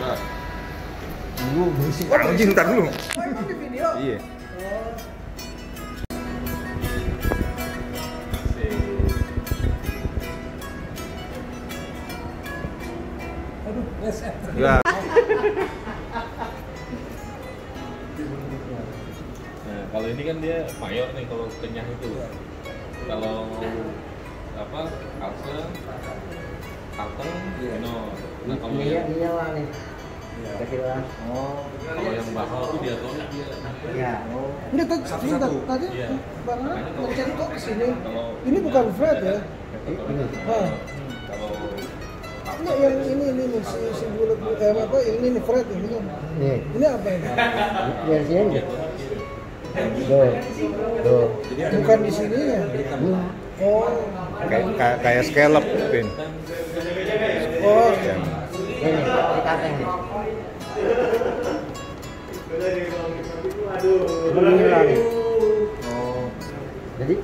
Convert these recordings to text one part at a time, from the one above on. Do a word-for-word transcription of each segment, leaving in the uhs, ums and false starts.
Udah. Dulu berisik Oh, anjing, ntar dulu. Oh, emang di video? Iya. Oh. Aduh, leset. Enggak. Nah, kalau ini kan dia mayor nih kalau kenyang itu. Kalau apa? Kalse, kalteng, no. Nah, kalau Iya, yang iya lah nih. Kecilan. oh, kalau yang bakal tuh dia tuh dia. Iya. Oh. Ini tadi sebentar, tadi Iya. Bang Ana mencari kok kesini. Kalau Ini bukan Fred ya? Ini. Ah. Kalau Enggak, yang ini ini nih si si bulat eh apa ini nih Fred ini kan. Nih. Ini apa ini? Dari sini. Tuh. Tuh. Bukan di sininya. Oh. Kayak kayak kayak scallop, Pin. Oh. Yang Ini di kateng nih. Mengira nih. oh, Jadi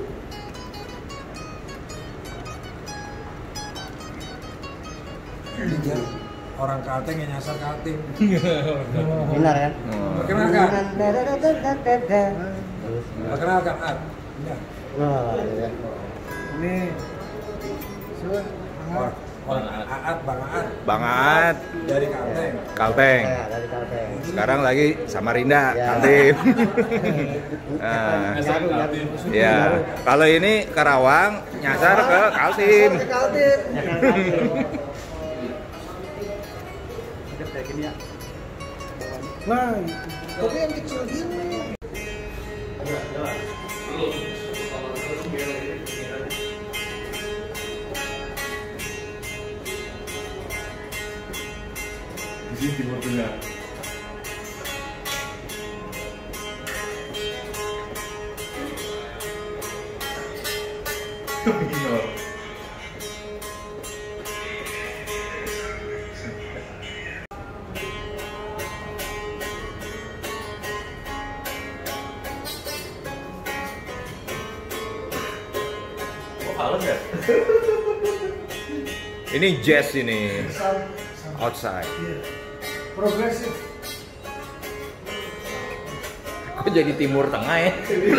Orang Kalteng yang nyasar Kalteng. benar kan? oh. Perkenalkan. Terus. Perkenalkan Ad. Iya. Wah, iya. Ini siapa? Orang orang Aat, Bang Aat Bang Aat, dari Kalteng. Kalteng. Ya, dari Kalteng. Sekarang lagi Samarinda, Ya. Kaltim. Nah, Garu, garu. ya. Kalau ini Karawang nyasar ke Kaltim. Ke Kalteng. Ya kan Kaltim. Nah, tapi yang kecil gini. di sini timur tengah. Minor. Oh, halus ya? Ini jazz ini. Outside. Progresif. Kok jadi Timur Tengah ya?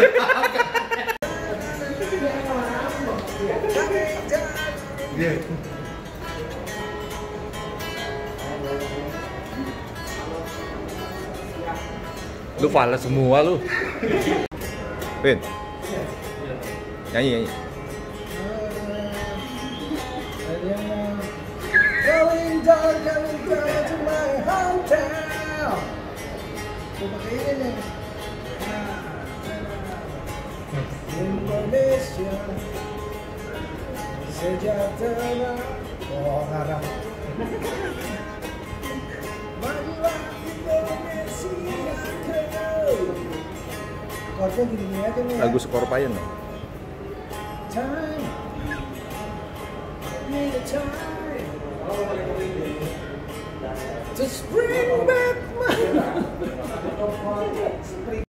Lu fals semua lu. Pin. Nyanyi nyanyi. Going down, going down to my hometown. Gua pakai ini nih. Indonesia sejahtera. Oh, ngarang. Majulah Indonesia kau. Chordnya gini-gini aja nih. Lagu Scorpion nih. Time. Need a time. To bring back my